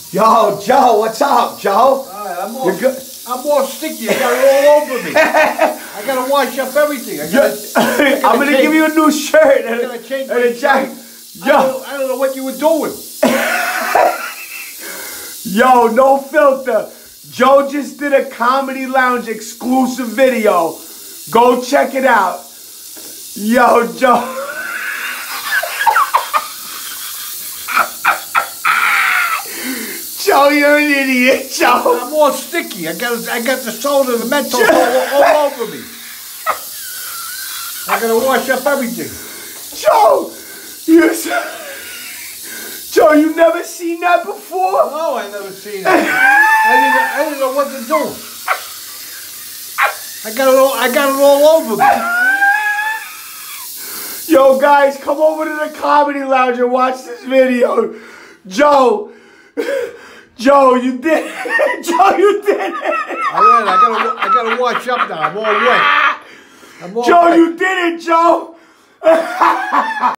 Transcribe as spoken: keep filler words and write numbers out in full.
Yo, Joe, what's up, Joe? Alright, I'm all, You're good. I'm all sticky. I got it all over me. I gotta wash up everything. I gotta, I gotta I'm gonna change. give you a new shirt and, I gotta change and my a jacket. shirt. I Yo, don't, I don't know what you were doing. yo, no filter. Joe just did a Comedy Lounge exclusive video. Go check it out. Yo, Joe. Joe, you're an idiot, Joe. I'm all sticky. I got I got the soda and the Mentos all, all over me. I gotta wash up everything. Joe, you, Joe, you never seen that before? No, I never seen it. I didn't I didn't know what to do. I got it all I got it all over me. Yo, guys, come over to the Comedy Lounge and watch this video. Joe, Joe, you did it. Joe, you did it. I got I gotta I gotta wash up now. I'm all wet. I'm all Joe, wet. you did it, Joe.